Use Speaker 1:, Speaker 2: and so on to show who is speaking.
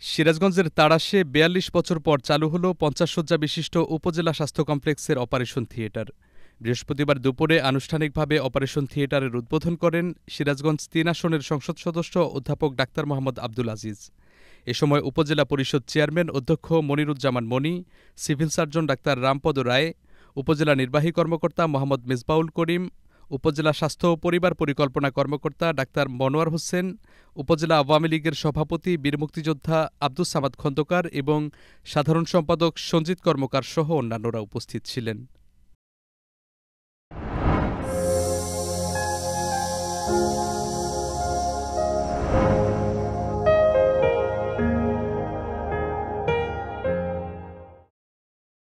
Speaker 1: সিরাজগঞ্জের তাড়াশে ৪২ বছর পর চালু হল ৫০ শয্যা বিশিষ্ট উপজেলা স্বাস্থ্য কমপ্লেক্সের অপারেশন থিয়েটার। বৃহস্পতিবার দুপুরে আনুষ্ঠানিকভাবে অপারেশন থিয়েটারের উদ্বোধন করেন সিরাজগঞ্জ ৩ আসনের সংসদ সদস্য অধ্যাপক ডাক্তার মোহাম্মদ আব্দুল আজিজ। এ সময় উপজেলা পরিষদ চেয়ারম্যান অধ্যক্ষ Moniruzzaman Moni, civil surgeon doctor Rampada Roy, উপজেলা নির্বাহী কর্মকর্তা মোহাম্মদ মিসবাউল করিম, উপজেলা স্বাস্থ্য ও পরিবার পরিকল্পনা কর্মকর্তা ডাক্তার মনোয়ার হোসেন, উপজেলা আওয়ামী লীগের সভাপতি বীর মুক্তিযোদ্ধা আব্দুস সামাদ খন্দকার এবং সাধারণ সম্পাদক সঞ্জিত কর্মকার সহ অন্যান্যরা উপস্থিত ছিলেন।